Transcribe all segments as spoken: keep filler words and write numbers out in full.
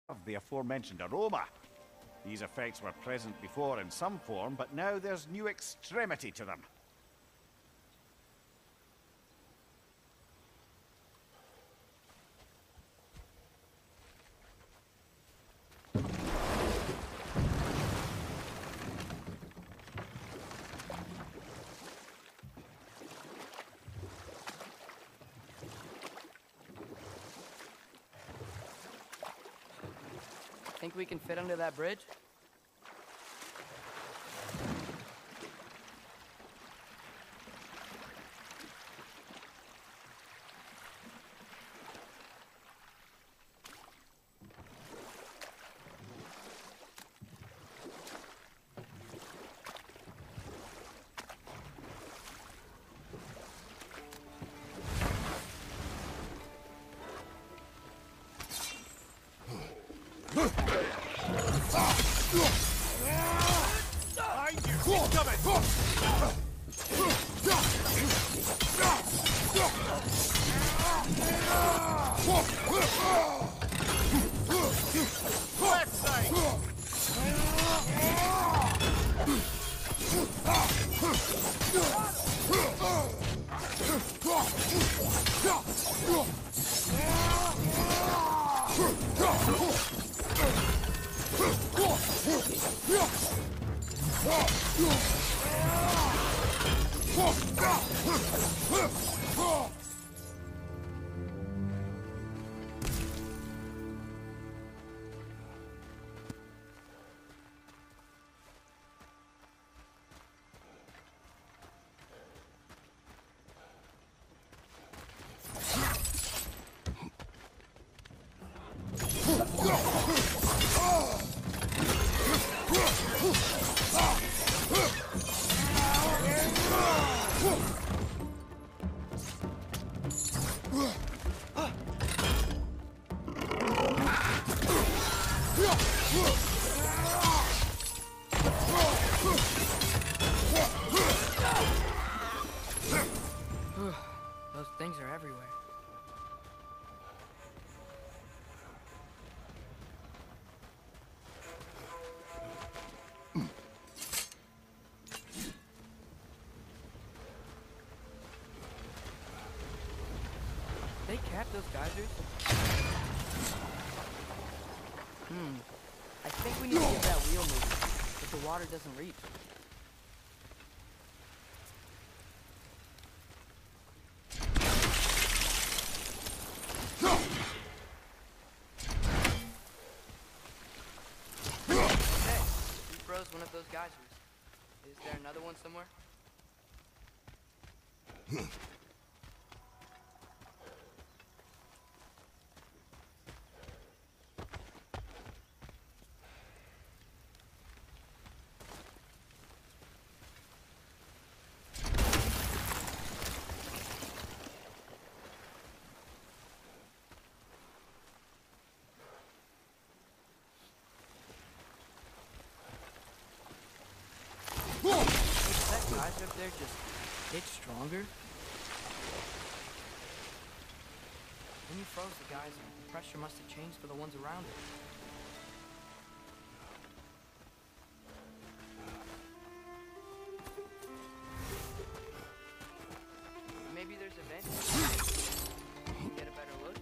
of the aforementioned aroma. These effects were present before in some form, but now there's new extremity to them. Think we can fit under that bridge? Those things are everywhere. They cap those geysers? Hmm. I think we need to get that wheel moving, but the water doesn't reach. Hey, we froze one of those geysers. Is there another one somewhere? Is that geyser up there just get stronger? When you froze the geyser, the pressure must have changed for the ones around it. Maybe there's a vent. You can get a better look.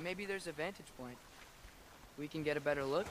maybe there's a vantage point. We can get a better look.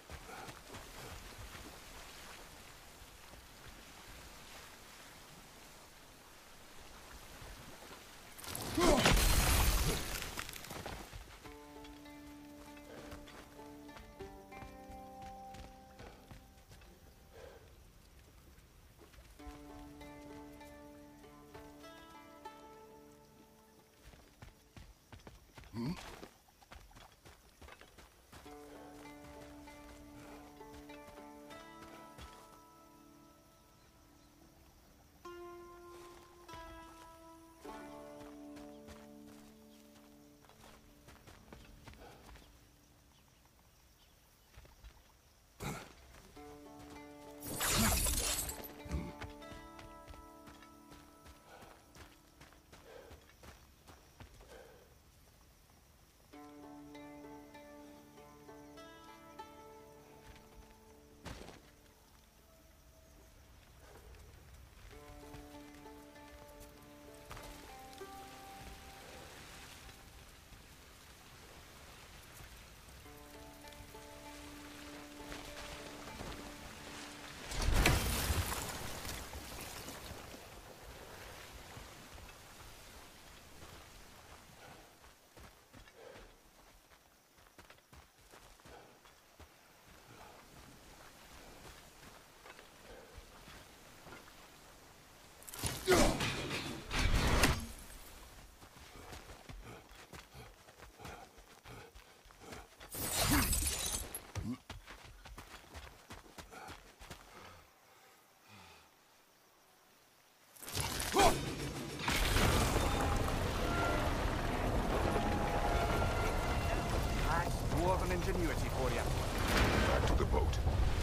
Dwarven ingenuity for you. Back to the boat.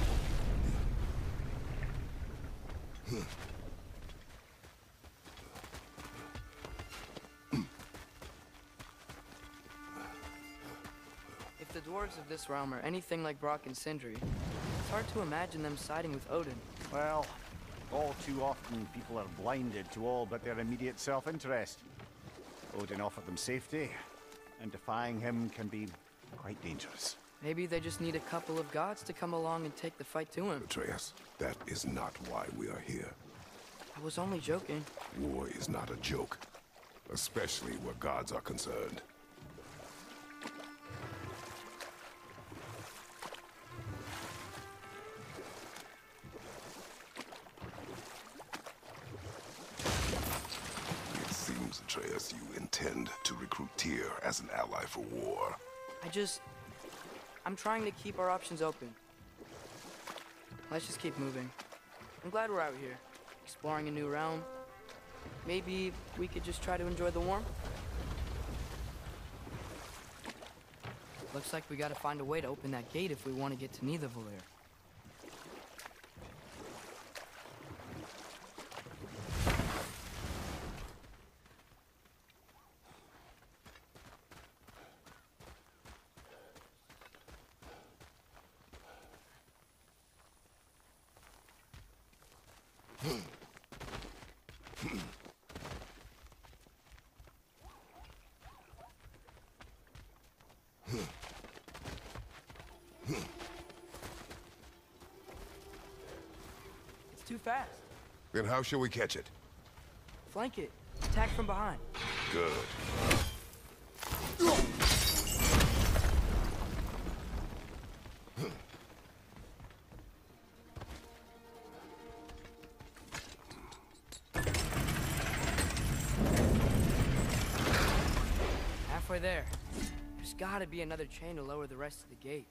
If the dwarves of this realm are anything like Brock and Sindri, it's hard to imagine them siding with Odin. Well, all too often people are blinded to all but their immediate self-interest. Odin offered them safety, and defying him can be quite dangerous. Maybe they just need a couple of gods to come along and take the fight to him. Atreus, that is not why we are here. I was only joking. War is not a joke, especially where gods are concerned. It seems, Atreus, you intend to recruit Tyr as an ally for war. I just... I'm trying to keep our options open. Let's just keep moving. I'm glad we're out here, exploring a new realm. Maybe we could just try to enjoy the warmth? Looks like we gotta find a way to open that gate if we want to get to Nidavellir. It's too fast. Then how shall we catch it? Flank it. Attack from behind. Good. Halfway there. There's gotta be another chain to lower the rest of the gate.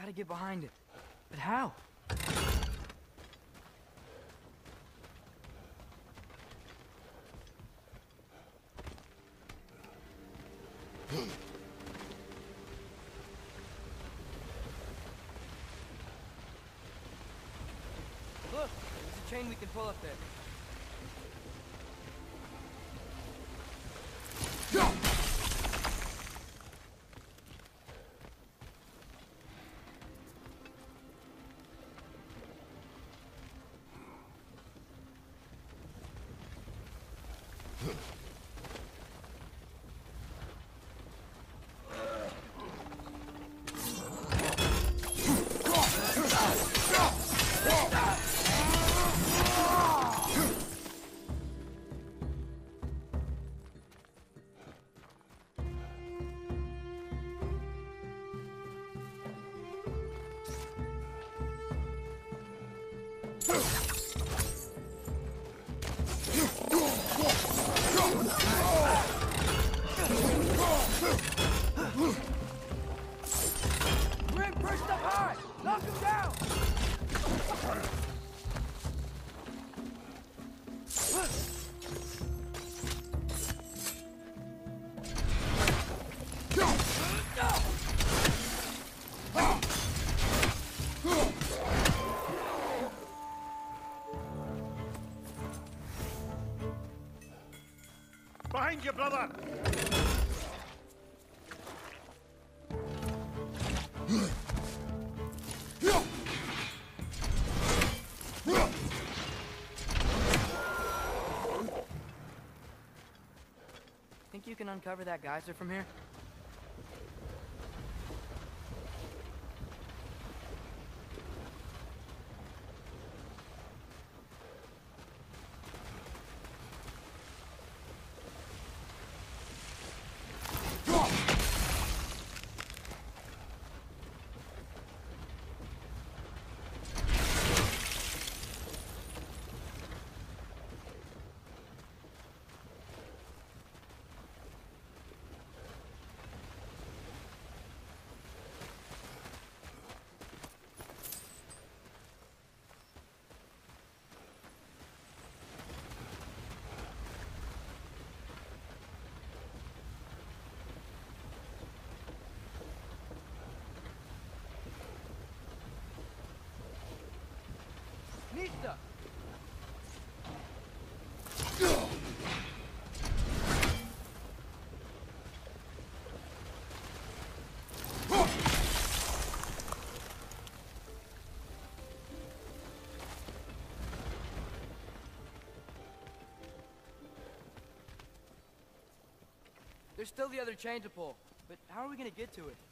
gotta get behind it. But how? Look, there's a chain we can pull up there. Grim perched up high! Knock him down! Behind you, brother! Think you can uncover that geyser from here? Nista! There's still the other chain to pull, but how are we gonna get to it?